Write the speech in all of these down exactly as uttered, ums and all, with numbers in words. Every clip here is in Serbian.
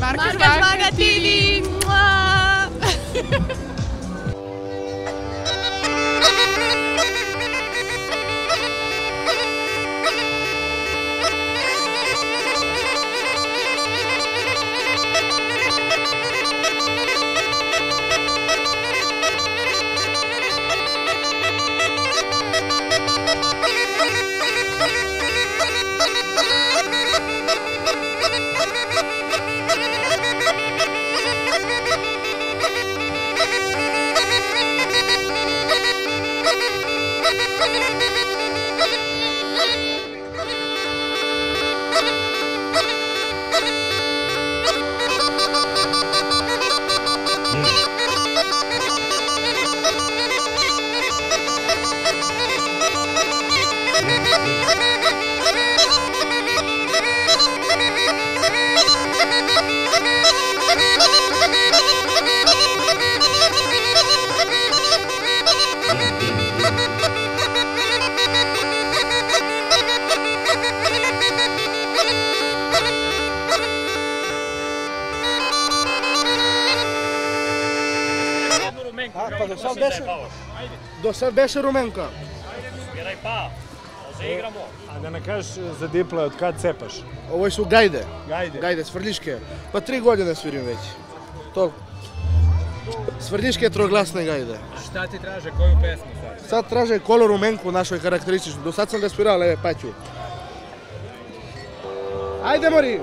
Marka Žvagatini! Pa do sad beše, do sad beše Rumenka. Biraj pa, zaigramo. A da ne kažeš za Dipla, od kad cepaš? Ovo su Gajde. Gajde? Gajde, Svrljiške. Pa tri godine svirim već. To... Svrljiške troglasne Gajde. Šta ti traže, koju pesmu sad? Sad traže Kolo Rumenku našoj karakterističnoj. Do sad sam ga svirao, leve paću. Ajde, Mori!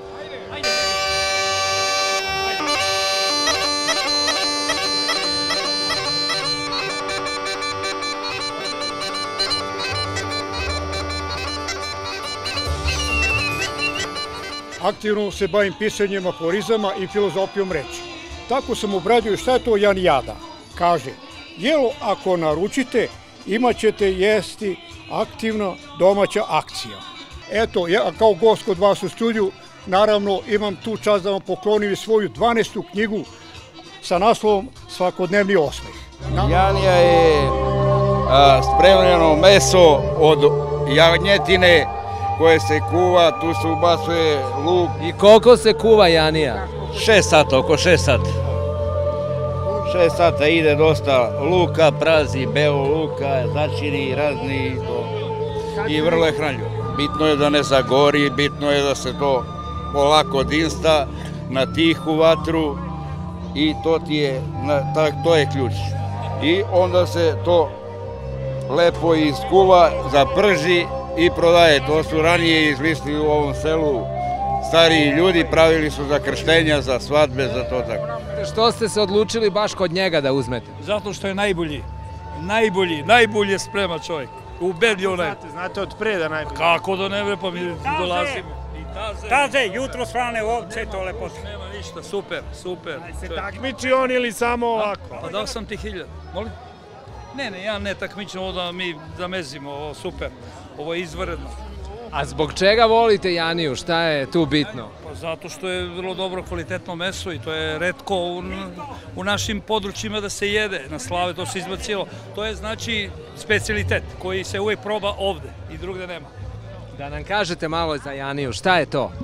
Aktivno se bavim pisanjem aforizama i filozofijom reči. Tako sam obradio šta je to Janijada. Kaže, jelo ako naručite, imat ćete jesti aktivna domaća akcija. Eto, ja kao gost kod vas u studiju, naravno imam tu čast da vam poklonim i svoju dvanaestu knjigu sa naslovom Svakodnevni osmeh. Janija je a, spremljeno meso od jagnjetine koje se kuva, tu se ubacuje luk. I koliko se kuva Janija? Šest sata, oko šest sata. Šest sata ide dosta luka, prazi, beo luka, začini, razni i to. I vrlo je hranljivo. Bitno je da ne zagori, bitno je da se to polako dinsta na tihu vatru i to ti je, to je ključ. I onda se to lepo iskuva, zaprži i prodaje. To su ranije izmislili u ovom selu stariji ljudi, pravili su za krštenja, za svadbe, za to tako. Što ste se odlučili baš kod njega da uzmete? Zato što je najbolji, najbolji, najbolje sprema čovjek. Ubedljivo onaj. Znate, znate od pre da najbolji. Kako da ne vre, pa mi dolazimo. Taze, jutro strane ovce, to lepote. Nema ništa, super, super. Se takmiči on ili samo ovako? Pa dao sam ti hiljad, molim? Ne, ne, ja ne takmičim ovo da mi zamezimo, ovo super, ovo je izvanredno. A zbog čega volite Janiju, šta je tu bitno? Pa zato što je vrlo dobro kvalitetno meso i to je retko u, u našim područjima da se jede, na slave to se izbacilo. To je znači specijalitet koji se uvijek proba ovde i drugde nema. Da nam kažete malo za Janiju, šta je to?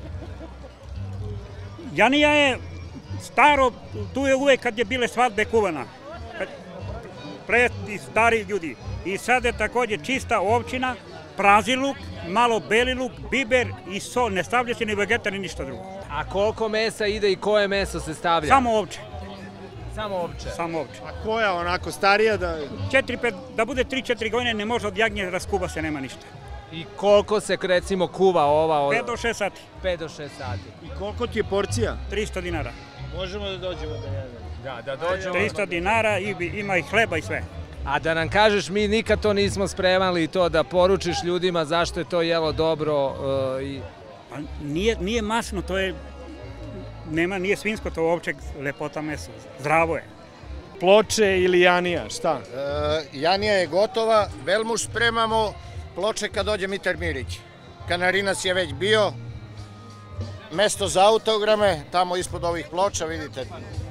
Janija je staro, tu je uvek kad je bile svadbe kuvana. Pre i stari ljudi. I sad je također čista ovčina, prazi luk, malo beli luk, biber i so, ne stavlja se ni vegeta ni ništa drugo. A koliko mesa ide i koje meso se stavlja? Samo ovče. Samo ovče? Samo ovče. A koja onako starija da... Četiri, pet, da bude tri četiri godine ne može od jagnje raskuva se, nema ništa. I koliko se recimo kuva ova? pet do šest sati. pet do šest sati. I koliko ti je porcija? tristo dinara. Možemo da dođemo da jedemo. Da, da dođemo. tristo dinara i ima i hleba i sve. A da nam kažeš, mi nikad to nismo spremali i to da poručiš ljudima zašto je to jelo dobro i... Pa nije, nije masno, to je... Nema, nije svinsko, to uopće lepota meso. Zdravo je. Ploče ili Janija, šta? E, Janija je gotova, velmuš spremamo, ploče kad dođe Mitar Mirić. Kanarinac je već bio, mesto za autograme, tamo ispod ovih ploča, vidite.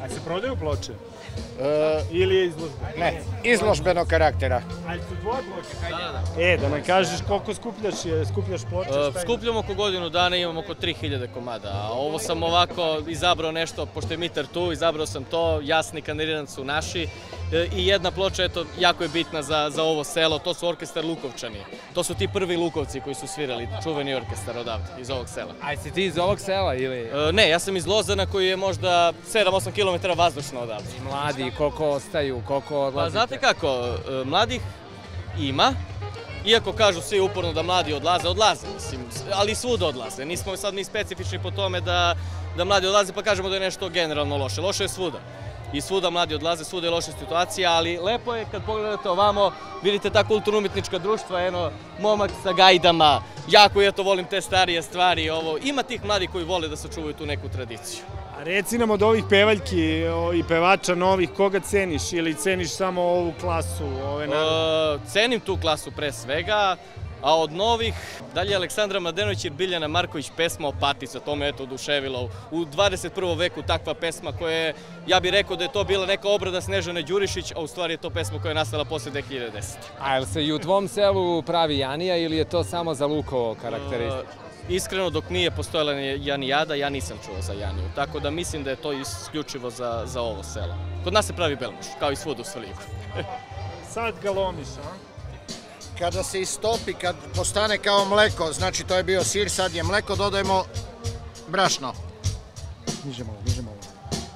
A se prodaju ploče? E, Ili je izložba? ne, izložbenog karaktera. Ali su tvoje ploče? Da, da. E, da nam kažeš koliko skupljaš, skupljaš ploče? Uh, skupljamo oko godinu dana, imamo oko tri hiljade komada, a ovo sam ovako izabrao nešto, pošto je Mitar tu, izabrao sam to, jasni kandidirani su naši e, i jedna ploča, eto, jako je bitna za, za ovo selo, to su orkestar Lukovčani. To su ti prvi Lukovci koji su svirali, čuveni orkestar odavde, iz ovog sela. A si ti iz ovog sela ili? E, ne, ja sam iz Lozana koji je možda sedam osam kilometara vazdušno odavde. Mladi, koliko ostaju, koliko odlazite? Pa znate kako, mladih ima, iako kažu svi uporno da mladi odlaze, odlaze, mislim, ali svuda odlaze. Nismo sad mi specifični po tome da, da mladi odlaze pa kažemo da je nešto generalno loše. Loše je svuda. I svuda mladi odlaze, svuda je loša situacija, ali lepo je kad pogledate ovamo, vidite ta kulturno-umetnička društva, eno, momak sa gajdama, jako ja to volim te starije stvari, ovo, ima tih mladih koji vole da sačuvaju tu neku tradiciju. A reci nam od ovih pevaljki i pevača novih, koga ceniš ili ceniš samo ovu klasu? Ove e, cenim tu klasu pre svega, a od novih, dalje Aleksandra Mladenović i Biljana Marković pesma Opatica, to me eto oduševilo. U dvadeset prvom veku takva pesma koja je, ja bih rekao da je to bila neka obrada Snežane Đurišić, a u stvari je to pesma koja je nastala posle dve hiljade desete. A je li se i u tvom selu pravi Janija ili je to samo za Lukovo karakteristično? Iskreno, dok nije postojala Janijada, ja nisam čuo za Janiju, tako da mislim da je to isključivo za, za ovo selo. Kod nas se pravi belmuš, kao i svud u Svrljigu. Sad ga lomiš, a? Kada se istopi, kad postane kao mleko, znači to je bio sir, sad je mleko, dodajemo brašno. Niže malo, niže malo.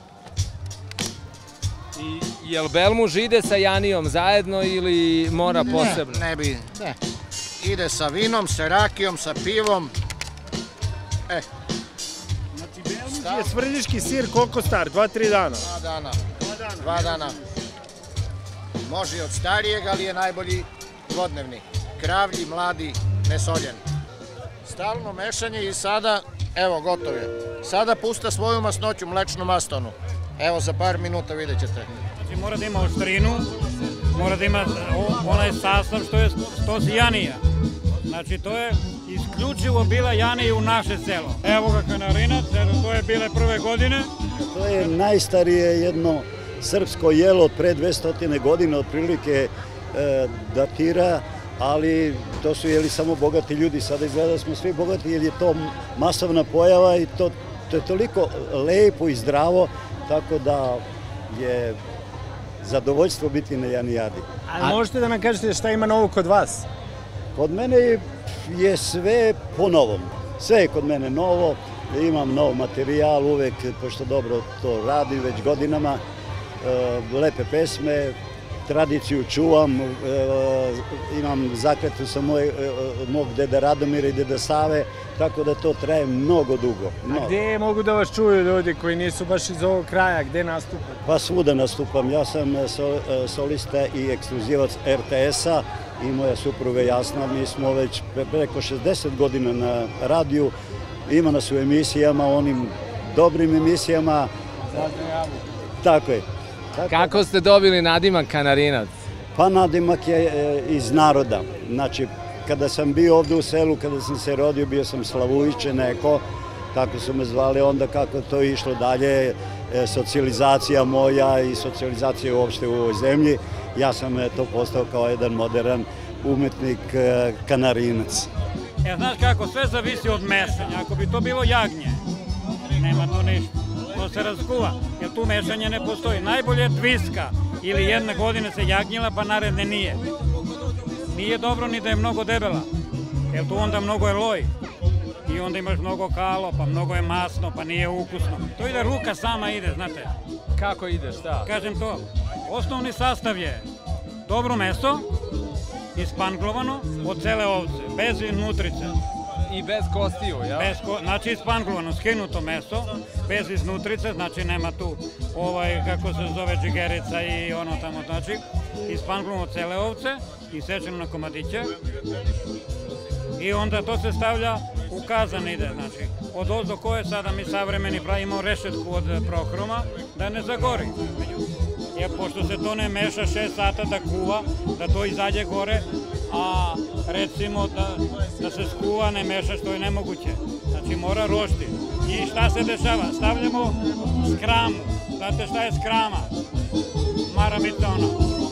I jel belmuž ide sa Janijom zajedno ili mora posebno? Ne, ne bi, ne. Ide sa vinom, sa rakijom, sa pivom. E. Znači belmuž je svrljiški sir koliko star? Dva, tri dana? Dva dana. Dva dana. Može i od starijeg, ali je najbolji dvodnevni. Kravlji, mladi, nesoljen. Stalno mešanje i sada, evo, gotov je. Sada pusta svoju masnoću, mlečnu mastonu. Evo, za par minuta vidjet ćete. Znači, mora da ima oštrinu, mora da ima onaj sastav što je sto Janija. Znači, to je isključivo bila Janija u naše selo. Evo ga Kanarinac, to je bile prve godine. To je najstarije jedno srpsko jelo od pre dvesta godina, otprilike datira, ali to su jeli samo bogati ljudi. Sada izgleda da smo svi bogati jer je to masovna pojava i to, to je toliko lepo i zdravo, tako da je zadovoljstvo biti na Janijadi. Ali možete da nam kažete šta ima novo kod vas? Kod mene je sve po novom. Sve je kod mene novo, imam nov materijal uvek, pošto dobro to radim već godinama, lepe pesme, tradiciju čuvam, imam zakletu sa mog deda Radomira i deda Save, tako da to traje mnogo dugo. A gde mogu da vas čuju ljudi koji nisu baš iz ovog kraja, gde nastupate? Pa svuda nastupam, ja sam solista i ekskluzivac er te esa i moja supruga Jasna, mi smo već preko šezdeset godina na radiju, ima nas u emisijama, onim dobrim emisijama. Tako je. Kako ste dobili nadimak Kanarinac? Pa nadimak je iz naroda. Znači, kada sam bio ovde u selu, kada sam se rodio, bio sam Slavujiće neko, tako su me zvali, onda kako to išlo dalje, socijalizacija moja i socijalizacija uopšte u ovoj zemlji, ja sam to postao kao jedan modern umetnik Kanarinac. Ja, znaš kako, sve zavisi od mešanja. Ako bi to bilo jagnje, nema to ništa. To se raskuva, jer tu mešanje ne postoji. Najbolje je dviska, ili jedne godine se jagnjila, pa naredne nije. Nije dobro ni da je mnogo debela, jer tu onda mnogo je loj. I onda imaš mnogo kalo, pa mnogo je masno, pa nije ukusno. To ide, ruka sama ide, znate. Kako ide, šta? Kažem to, osnovni sastav je dobro meso, ispanglovano od cele ovce, bez iznutrice. I bez kostiju, jel? Bez ko, znači ispanglovano, skinuto meso, bez iznutrice, znači nema tu ovaj, kako se zove, džigerica i ono tamo, znači ispanglovano od cele ovce, isečeno na komadiće i onda to se stavlja u kazan ide, znači od ozdo koje sada mi savremeni pravimo rešetku od prohroma da ne zagori. Jer pošto se to ne meša šest sata da kuva, da to izađe gore, a recimo da, da se skuva, ne meša, što je nemoguće. Znači mora rošti. I šta se dešava? Stavljamo skramu. Znate šta je skrama? Maramica ona.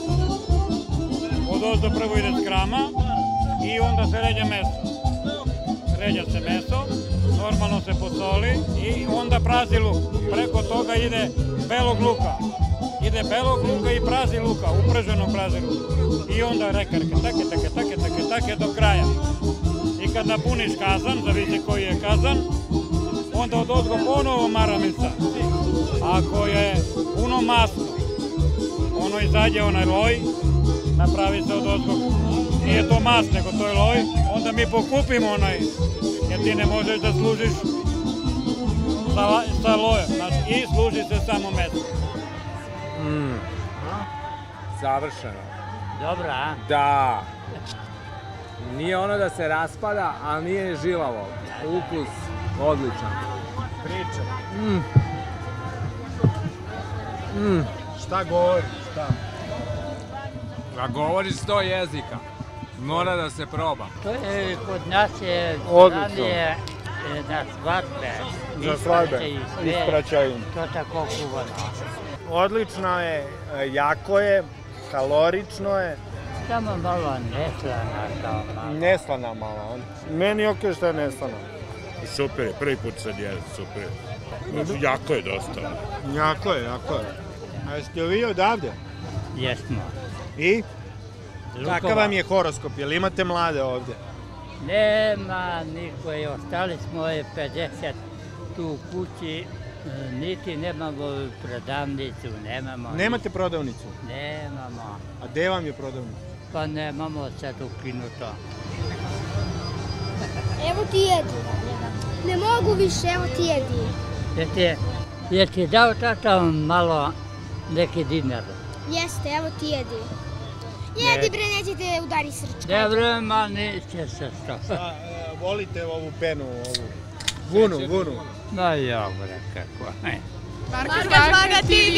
Od ozdo prvo ide skrama i onda se ređa meso. Ređa se meso, normalno se posoli i onda prazi luk. Preko toga ide belog luka. Ide belog luka i prazi luka, uprženo prazi luka. I onda rekarke, take, take, take, take, take do kraja. I kad napuniš kazan, zavisi koji je kazan, onda od ozgo ponovo maramica. Ako je puno masno, ono izađe onaj loj, napravi se od ozgo, nije to mas, nego to je loj, onda mi pokupimo onaj, jer ti ne možeš da služiš sa, sa lojem, znači, i služi se samo meso. Mm. Savršeno. Dobro, a? Da. Nije ono da se raspada, ali nije žilavo. Ukus odličan. Priča. Mm. Mm. Šta govori? Šta? A govoriš sto jezika. Mora da se proba. To je, kod nas je ranije na svadbe. Za svadbe, ispraćaju. To tako kuvano. Odlično je, jako je, kalorično je. Samo malo neslana kao malo. Neslana malo. Meni je okej što je neslana. Super je, prvi put sad je, super je. Jako je dosta. Jako je, jako je. A jeste li vi odavde? Jesmo. I? Kakav vam je horoskop? Jel imate mlade ovde? Nema niko i ostali smo je pedeset tu u kući, niti nemamo prodavnicu, nemamo. Nemate prodavnicu? Nemamo. A gde vam je prodavnica? Pa nemamo sad ukinuto. Evo ti jedi. Ne mogu više, evo ti jedi. Jeste, je ti dao tata malo neki dinar? Jeste, evo ti jedi. Jedi bre, nećete udari srčka. Dobro, ma neće se što. Volite ovu penu, ovu vunu, vunu. No jo, bre, kako. Marko Žvaga ti